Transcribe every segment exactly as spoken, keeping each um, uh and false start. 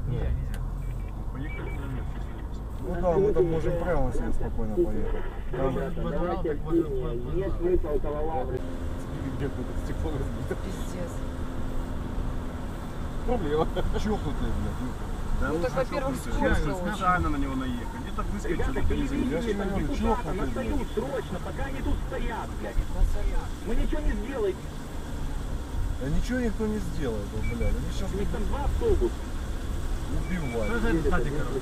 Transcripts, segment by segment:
Нет, нельзя. Поехали на место. Ну да, мы там можем прямо себе спокойно поехать. Там где-то стекло разбито. Пиздец. Проблема. Чокнутые, блядь. Да, Ну так, во-первых, скользко очень. специально на него наехать. Где-то выскочил, никто не заметил. Я же говорю, чокнутые, блядь. Срочно, пока они тут стоят, блядь. Мы ничего не сделаем. Да ничего никто не сделает, блядь. Они сейчас У них там два автобуса. убивают. Что за это стадик, короче?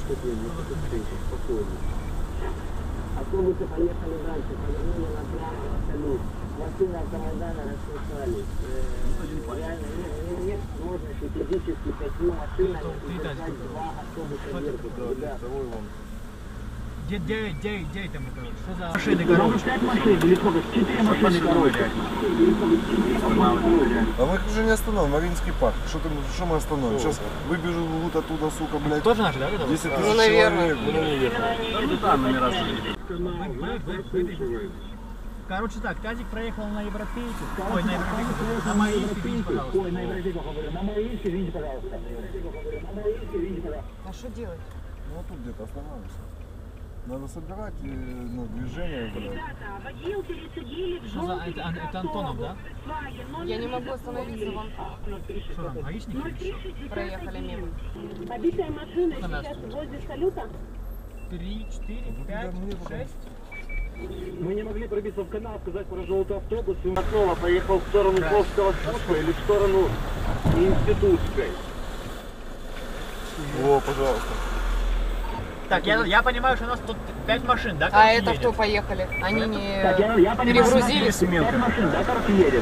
Автобусы поехали дальше, повернули направо в салют. Машины автомайдана расписались. Реально нет, нет возможности физически пяти машинами и держать два автобуса вверху. Да, второй вон. Где, где, где, где там это? Что за машины, короче? Пять машин, или сколько? Четыре машины, короче. А мы их уже не остановим, Мариинский парк. Что, ты, что мы остановим? Сейчас выбежут оттуда, сука, блядь. Тоже наши, да? Это? десять Ну, тысяч наверное. человек, ну, наверное. Ну да, номера стоит. Короче так, Тазик проехал на Европейку. Ой, на Европейку. На Мариинский, извините, пожалуйста. Ой, на Европейку говорю. На Мариинский, извините, пожалуйста. На Мариинский, извините, пожалуйста. А что делать? Ну вот тут где-то останавливаемся. Надо собирать э, ну, движение, блядь. Что за... Это, Ан- это Антонов, да? Я не могу остановиться, вон Что там, гаишники? проехали мимо. Побитая машина Она сейчас стоит. возле салюта. Три, четыре, пять, шесть. Мы не могли пробиться в канал, сказать про желтый автобус. И он снова поехал в сторону Пловского спуска или в сторону Институтской. О, пожалуйста. Так, я, я понимаю, что у нас тут пять машин, да? А короче, это едет? кто поехали? Они не Так, я, я понимаю, перегрузились? пять машин, да, короче, едет?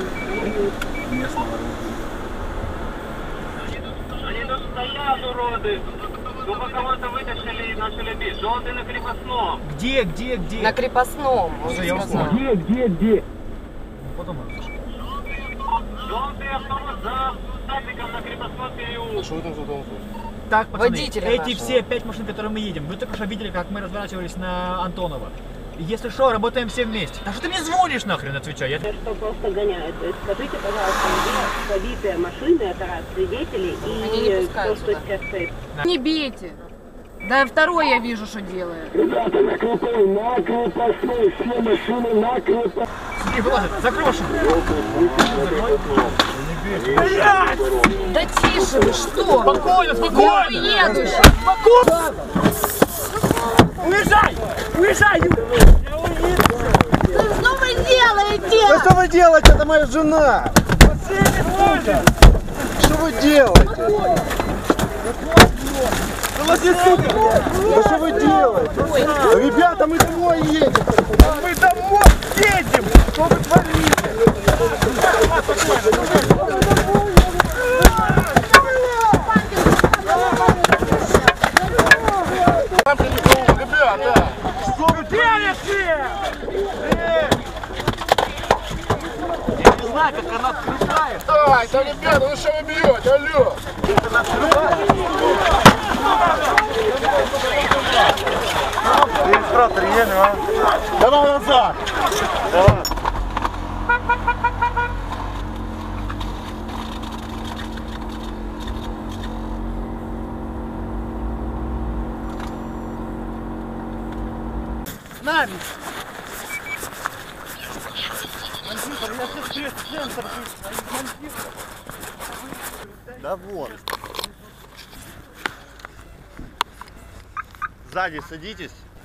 Они тут стоят, уроды. Только кого-то вытащили и начали бить. Желтый на крепостном. Где, где, где? На крепостном, он Всё, я сказал. Где, где, где? Потом расскажу. Желтый автобус за статиком на крепостном переулке. Что это за дом? Так, пацаны, Водители эти наши. все пять машин, которые мы едем, вы только что видели, как мы разворачивались на Антонова. Если что, работаем все вместе. Да что ты мне звонишь нахрен, отвечай? Я... Что просто гоняют. То есть, скажите, пожалуйста, где побитые машины, это раз, свидетели Они не и пускают то, что сюда. сейчас стоит. Не бейте. Да второй я вижу, что делает. Ребята, на крутой, на крепостной, все машины на крепостной. Сиди, вылазит, закроешь. Да тише вы, что? Спокойно, спокойно. Я уеду. Спокойно. Уезжай! Уезжай! Что вы делаете? Да что вы делаете? Это моя жена! Что вы делаете? Да что вы делаете? Ребята, мы домой едем! Мы домой едем! Что вы творите? Ребята! Что вы делаете? Я не знаю, как она открывает. Ай, да, ребята, вы что вы бьете? Алло! Регистратор едем, а? Давай назад! Давай! С нами! Да вот. Сзади садитесь.